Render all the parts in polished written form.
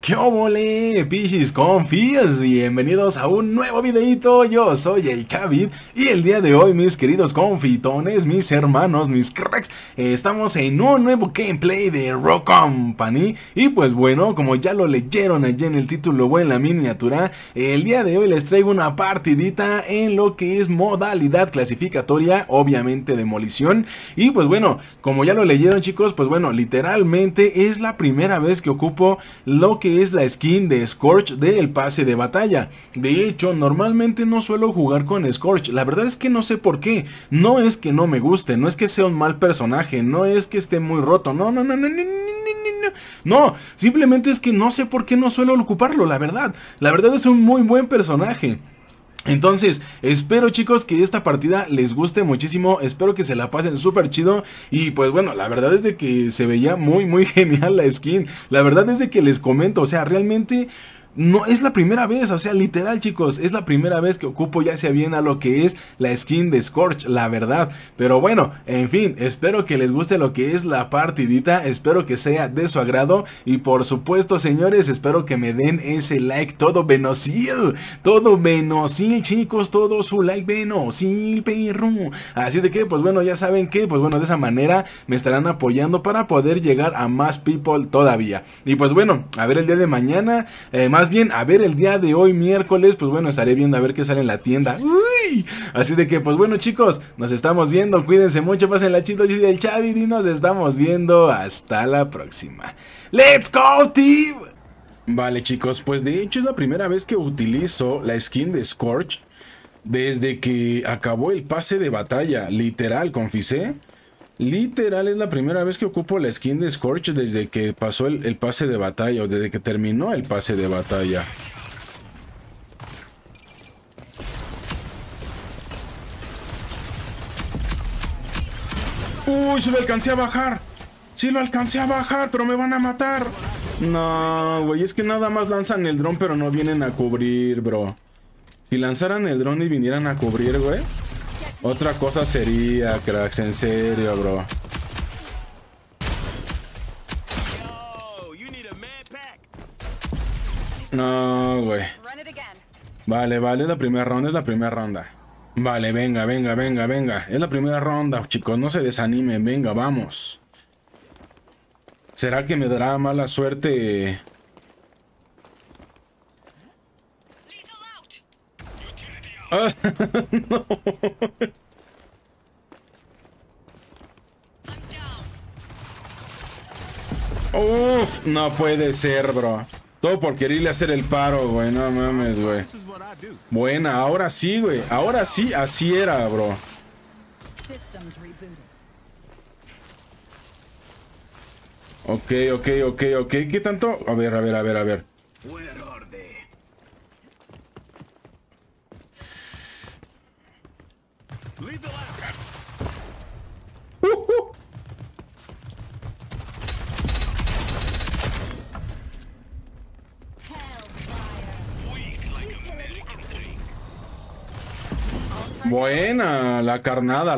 ¿Qué óvole, pichis confías? Bienvenidos a un nuevo videito. Yo soy el Chavid y el día de hoy, mis queridos confitones, mis hermanos, mis cracks, estamos en un nuevo gameplay de Rogue Company. Y pues bueno, como ya lo leyeron allí en el título o en la miniatura, el día de hoy les traigo una partidita en lo que es modalidad clasificatoria, obviamente demolición. Y pues bueno, como ya lo leyeron, chicos, pues bueno, literalmente es la primera vez que ocupo lo que es la skin de Scorch del pase de batalla. De hecho, normalmente no suelo jugar con Scorch. La verdad es que no sé por qué. No es que no me guste, no es que sea un mal personaje, no es que esté muy roto. No, simplemente es que no sé por qué no suelo ocuparlo, la verdad. La verdad es un muy buen personaje. Entonces, espero, chicos, que esta partida les guste muchísimo, espero que se la pasen súper chido. Y pues bueno, la verdad es de que se veía muy genial la skin. La verdad es de que les comento, o sea, realmente no es la primera vez, o sea, literal, chicos, es la primera vez que ocupo ya sea bien a lo que es la skin de Scorch, la verdad. Pero bueno, en fin, espero que les guste lo que es la partidita, espero que sea de su agrado. Y por supuesto, señores, espero que me den ese like todo venosil, chicos, todo su like venosil, perro. Así de que, pues bueno, ya saben que, pues bueno, de esa manera me estarán apoyando para poder llegar a más people todavía. Y pues bueno, a ver el día de mañana, más bien, a ver el día de hoy, miércoles, pues bueno, estaré viendo a ver qué sale en la tienda. Uy, así de que, pues bueno, chicos, nos estamos viendo, cuídense mucho, pásenla chido, yo soy el Chavid y nos estamos viendo hasta la próxima. ¡Let's go, team! Vale, chicos, pues de hecho es la primera vez que utilizo la skin de Scorch desde que acabó el pase de batalla, literal, confisé. Literal es la primera vez que ocupo la skin de Scorch desde que pasó el pase de batalla, o desde que terminó el pase de batalla. Uy, sí lo alcancé a bajar. Sí lo alcancé a bajar, pero me van a matar. No, güey, es que nada más lanzan el dron, pero no vienen a cubrir, bro. Si lanzaran el dron y vinieran a cubrir, güey, otra cosa sería, cracks, en serio, bro. No, güey. Vale, es la primera ronda, Vale, venga. Es la primera ronda, chicos, no se desanimen, venga, vamos. ¿Será que me dará mala suerte? Ah, no. Uf, no puede ser, bro. Todo por quererle hacer el paro, güey. No mames, güey. Buena, ahora sí, güey. Ahora sí, así era, bro. Ok. ¿Qué tanto? A ver. Buena, la carnada.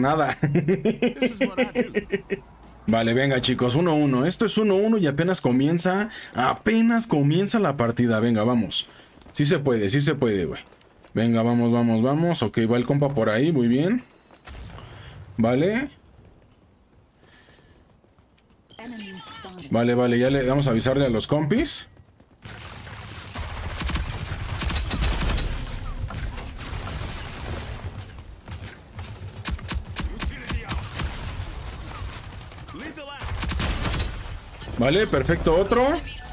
Vale, venga, chicos, 1-1. Esto es 1-1 y apenas comienza la partida. Venga, vamos. Sí se puede, güey. Venga, vamos. Ok, va el compa por ahí, muy bien. Vale, ya le vamos a avisarle a los compis. Vale, perfecto, otro.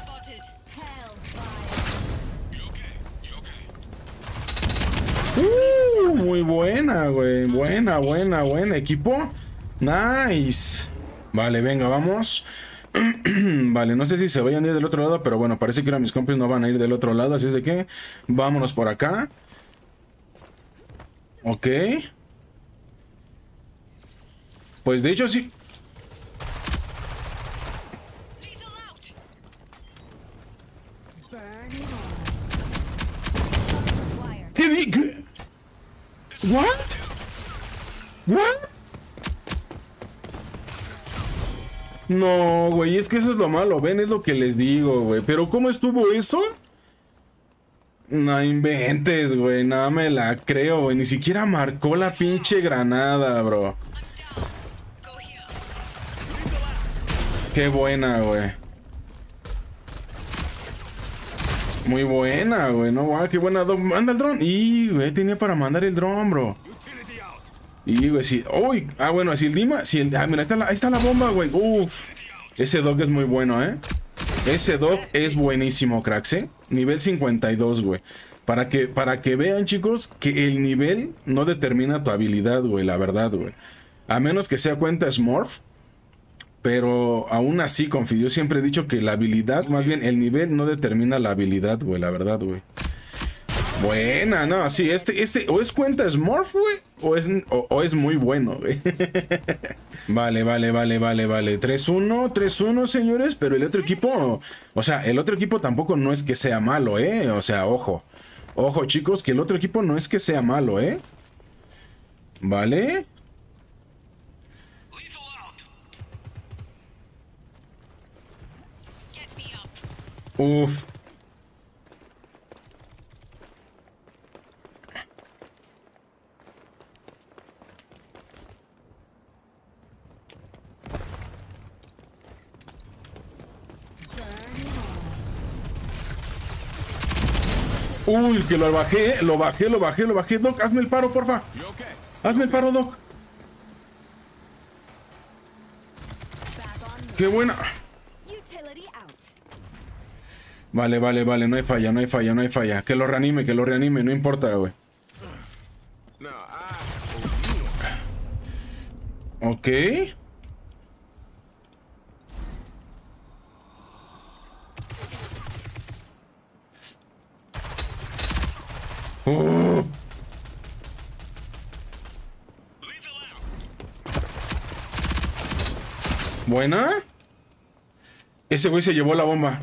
Muy buena, güey. Buena, equipo. Nice. Vale, venga, vamos. Vale, no sé si se vayan a ir del otro lado, pero bueno, parece que ahora mis compis no van a ir del otro lado, así es de que vámonos por acá. Ok. Pues de hecho sí. ¿Qué di? What? No, güey, es que eso es lo malo, ven, es lo que les digo, güey. Pero ¿cómo estuvo eso? No inventes, güey, no me la creo, güey. Ni siquiera marcó la pinche granada, bro. Qué buena, güey. Muy buena, güey, no, guau, qué buena. Manda el dron. Y, güey, tenía para mandar el dron, bro. Y, güey, sí. Uy, bueno, si el Dima, si el... mira, ahí está la bomba, güey. Uf. Ese dog es muy bueno, Ese dog es buenísimo, cracks, Nivel 52, güey. Para que vean, chicos, que el nivel no determina tu habilidad, güey, la verdad, güey. A menos que sea cuenta Smurf. Pero aún así, confío. Yo siempre he dicho que la habilidad, más bien el nivel no determina la habilidad, güey, la verdad, güey. Buena, no, sí, o es cuenta Smurf, güey, o es muy bueno, güey. Vale. 3-1, 3-1, señores, pero el otro equipo, o sea, el otro equipo tampoco no es que sea malo, o sea, ojo. Ojo, chicos, que el otro equipo no es que sea malo, Vale. Uf. Uy, que lo bajé. Doc, hazme el paro, porfa. Hazme el paro, Doc. Qué buena. Vale, no hay falla. Que lo reanime, no importa, güey. Ok. Buena. Ese güey se llevó la bomba.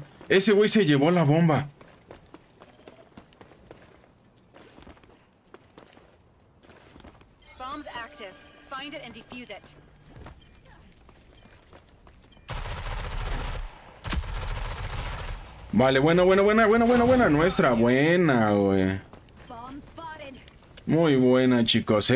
Vale, buena. Nuestra, buena, güey. Muy buena, chicos,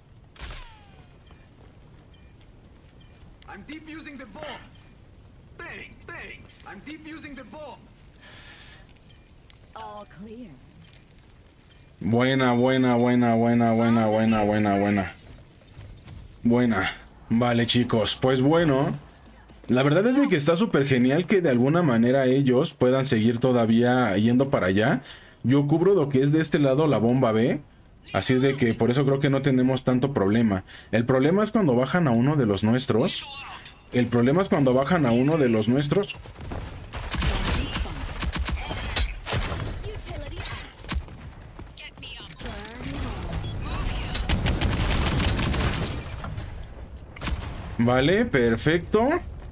Buena. Vale, chicos, pues bueno. La verdad es de que está súper genial que de alguna manera ellos puedan seguir todavía yendo para allá. Yo cubro lo que es de este lado la bomba B. Así es de que por eso creo que no tenemos tanto problema. El problema es cuando bajan a uno de los nuestros. Vale, perfecto.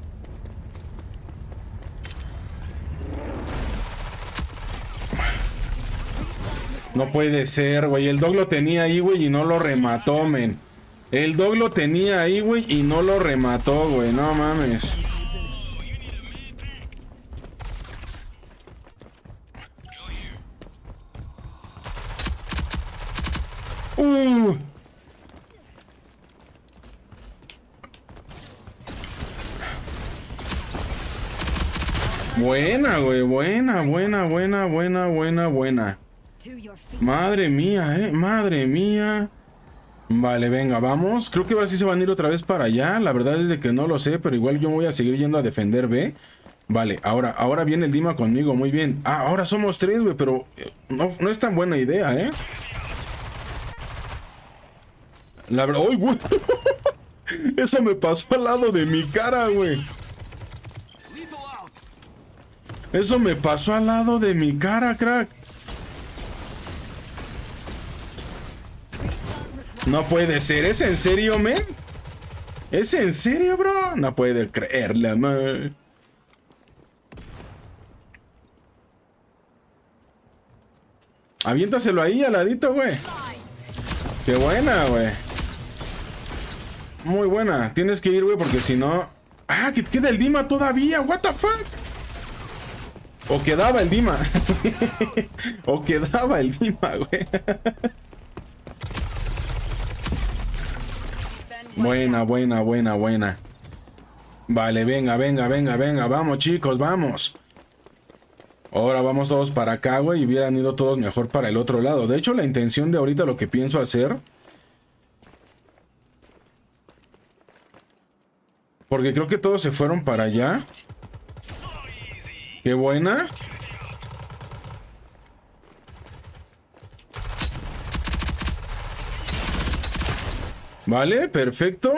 No puede ser, güey. El dog lo tenía ahí, güey, y no lo remató, men. El dog lo tenía ahí, güey, y no lo remató, güey. No mames. Buena, güey. Buena. Madre mía, madre mía. Vale, venga, vamos. Creo que ahora sí se van a ir otra vez para allá. La verdad es de que no lo sé, pero igual yo voy a seguir yendo a defender B. Vale, ahora viene el Dima conmigo, muy bien. Ahora somos 3, güey, pero no es tan buena idea, La verdad... ¡Ay, güey! Eso me pasó al lado de mi cara, güey. Eso me pasó al lado de mi cara, crack. No puede ser, ¿es en serio, men? ¿Es en serio, bro? No puede creerla, man. Aviéntaselo ahí, al ladito, güey. Qué buena, güey. Muy buena. Tienes que ir, güey, porque si no... Ah, que queda el Dima todavía. What the fuck. O quedaba el Dima. O quedaba el Dima, güey. Buena, buena, buena, buena. Vale, venga, venga, venga, venga. Vamos, chicos, vamos. Ahora vamos todos para acá, güey. Y hubieran ido todos mejor para el otro lado. De hecho, la intención de ahorita lo que pienso hacer... Porque creo que todos se fueron para allá. Qué buena. Vale, perfecto.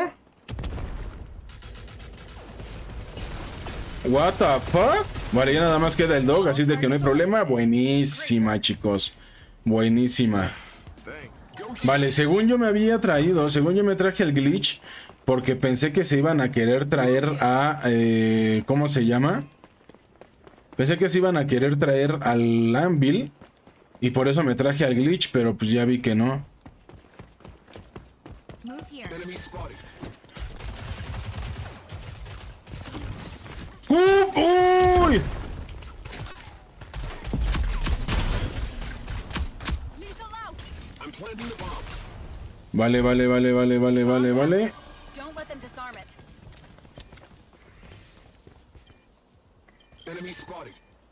What the fuck. Vale, ya nada más queda el dog, así de que no hay problema. Buenísima, chicos. Buenísima. Vale, según yo me había traído, según yo me traje el glitch, porque pensé que se iban a querer traer a... ¿cómo se llama? Pensé que se iban a querer traer al Anvil. Y por eso me traje al glitch, pero pues ya vi que no. ¡Uy! Vale, vale, vale, vale, vale, vale, vale. Enemy spotted.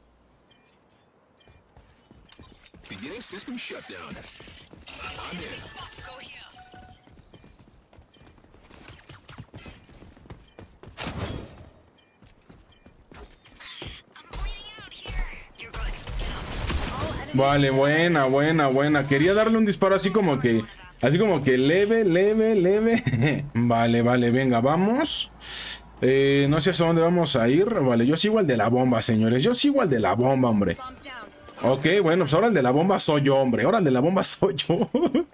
Beginning system shutdown. I'm in. Go here. I'm bleeding out here. You're good. Vale, buena, buena, buena. Quería darle un disparo así como que leve, leve, leve. Vale, vale, venga, vamos. No sé hacia dónde vamos a ir. Vale, yo sigo al de la bomba, señores. Yo sigo al de la bomba, hombre. Ok, bueno, pues ahora el de la bomba soy yo, hombre. Ahora el de la bomba soy yo.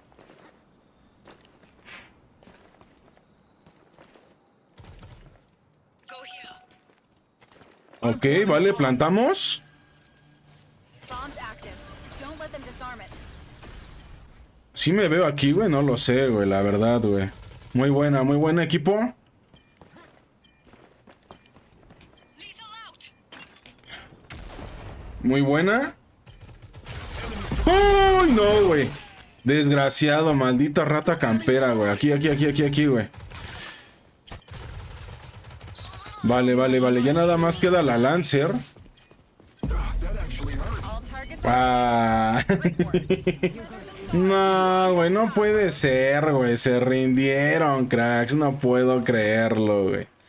Ok, vale, plantamos. Sí me veo aquí, güey. No lo sé, güey, la verdad, güey. Muy buen equipo. Muy buena. ¡Uy, no, güey! Desgraciado, maldita rata campera, güey. Aquí, güey. Vale, vale, vale. Ya nada más queda la Lancer. Ah. No, güey, no puede ser, güey. Se rindieron, cracks. No puedo creerlo, güey.